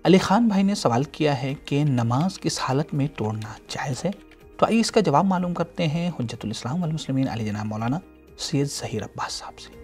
علی خان بھائی نے سوال کیا ہے کہ نماز کس حالت میں توڑنا جائز ہے؟ تو آئیے اس کا جواب معلوم کرتے ہیں حجت الاسلام والمسلمین علی جناب مولانا سید ظہیر عباس صاحب سے۔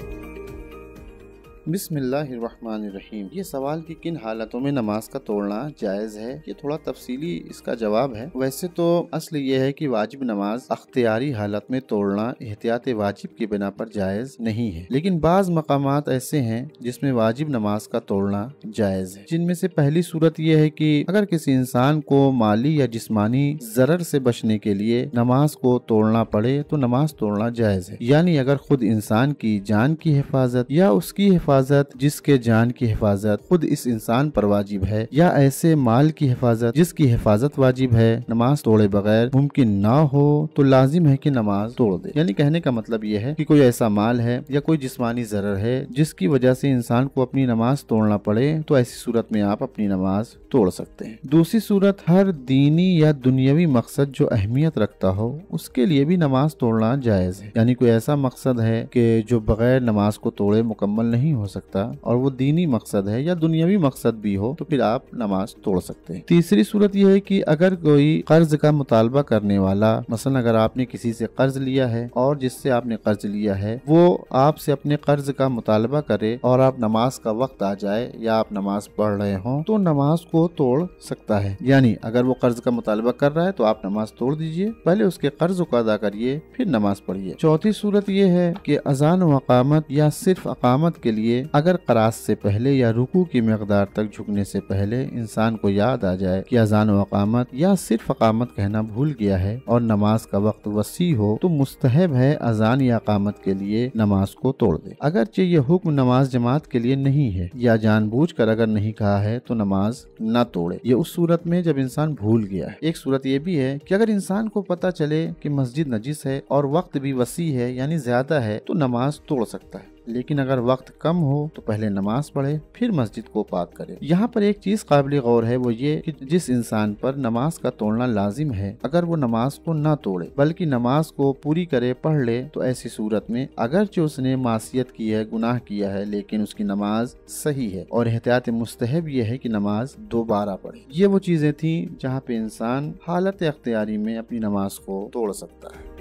بسم اللہ الرحمن الرحیم۔ یہ سوال کہ کن حالتوں میں نماز کا توڑنا جائز ہے، یہ تھوڑا تفصیلی اس کا جواب ہے۔ ویسے تو اصل یہ ہے کہ واجب نماز اختیاری حالت میں توڑنا احتیاط واجب کی بنا پر جائز نہیں ہے، لیکن بعض مقامات ایسے ہیں جس میں واجب نماز کا توڑنا جائز ہے، جن میں سے پہلی صورت یہ ہے کہ اگر کسی انسان کو مالی یا جسمانی ضرر سے بچنے کے لیے نماز کو توڑنا پڑے تو نماز توڑنا جائز ہے، یعنی اگر خود انسان کی جان کی حفاظت یا اس کی حفاظت جس کے جان کی حفاظت خود اس انسان پر واجب ہے، یا ایسے مال کی حفاظت جس کی حفاظت واجب ہے، نماز توڑے بغیر ممکن نہ ہو تو لازم ہے کہ نماز توڑ دے۔ یعنی کہنے کا مطلب یہ ہے کہ کوئی ایسا مال ہے یا کوئی جسمانی ضرر ہے جس کی وجہ سے انسان کو اپنی نماز توڑنا پڑے تو ایسی صورت میں آپ اپنی نماز توڑ سکتے ہیں۔ دوسری صورت، ہر دینی یا دنیاوی مقصد جو اہمیت رکھتا ہو اس کے لیے بھی نماز توڑنا جائز ہے، یعنی کوئی ایسا مقصد ہے کہ جو بغیر نماز کو توڑے مکمل نہیں ہو سکتا اور وہ دینی مقصد ہے یا دنیاوی مقصد بھی ہو تو پھر آپ نماز توڑ سکتے ہیں۔ تیسری صورت یہ ہے کہ اگر کوئی قرض کا مطالبہ کرنے والا، مثلا اگر آپ نے کسی سے قرض لیا ہے اور جس سے آپ نے قرض لیا ہے وہ آپ سے اپنے قرض کا مطالبہ کرے اور آپ نماز کا وقت آ جائے یا آپ نماز پڑھ رہے ہوں تو نماز کو توڑ سکتا ہے، یعنی اگر وہ قرض کا مطالبہ کر رہا ہے تو آپ نماز توڑ دیجئے، پہلے اس کے قرض کو ادا کریے پھر نماز پڑھیے۔ چوتھی صورت یہ ہے کہ اذان و اقامت یا صرف اقامت کے لیے اگر قراءت سے پہلے یا رکوع کی مقدار تک جھکنے سے پہلے انسان کو یاد آ جائے کہ اذان و اقامت یا صرف اقامت کہنا بھول گیا ہے اور نماز کا وقت وسیع ہو تو مستحب ہے اذان یا اقامت کے لیے نماز کو توڑ دے، اگرچہ یہ حکم نماز جماعت کے لیے نہیں ہے، یا جان بوجھ کر اگر نہیں کہا ہے تو نماز نہ توڑے، یہ اس صورت میں جب انسان بھول گیا ہے۔ ایک صورت یہ بھی ہے کہ اگر انسان کو پتہ چلے کہ مسجد نجس ہے اور وقت بھی وسیع ہے یعنی زیادہ ہے تو نماز توڑ سکتا ہے، لیکن اگر وقت کم ہو تو پہلے نماز پڑھے پھر مسجد کو پاک کرے۔ یہاں پر ایک چیز قابل غور ہے، وہ یہ کہ جس انسان پر نماز کا توڑنا لازم ہے اگر وہ نماز کو نہ توڑے بلکہ نماز کو پوری کرے پڑھ لے تو ایسی صورت میں اگرچہ اس نے معصیت کی ہے، گناہ کیا ہے، لیکن اس کی نماز صحیح ہے اور احتیاط مستحب یہ ہے کہ نماز دوبارہ پڑھے۔ یہ وہ چیزیں تھیں جہاں پہ انسان حالت اختیاری میں اپنی نماز کو توڑ سکتا ہے۔